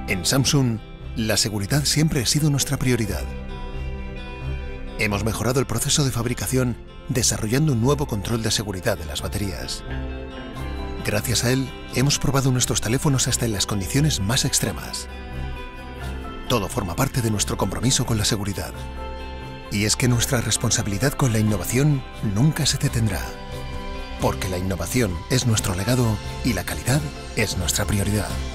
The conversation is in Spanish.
En Samsung, la seguridad siempre ha sido nuestra prioridad. Hemos mejorado el proceso de fabricación desarrollando un nuevo control de seguridad de las baterías. Gracias a él, hemos probado nuestros teléfonos hasta en las condiciones más extremas. Todo forma parte de nuestro compromiso con la seguridad. Y es que nuestra responsabilidad con la innovación nunca se detendrá. Porque la innovación es nuestro legado y la calidad es nuestra prioridad.